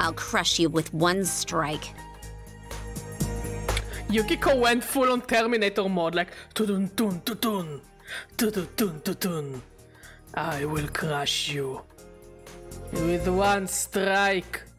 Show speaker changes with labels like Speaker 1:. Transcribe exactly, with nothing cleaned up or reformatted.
Speaker 1: I'll crush you with one strike.
Speaker 2: Yukiko went full on Terminator mode, like tudun tun tutun, tudun tun tutun. I will crush you with one strike.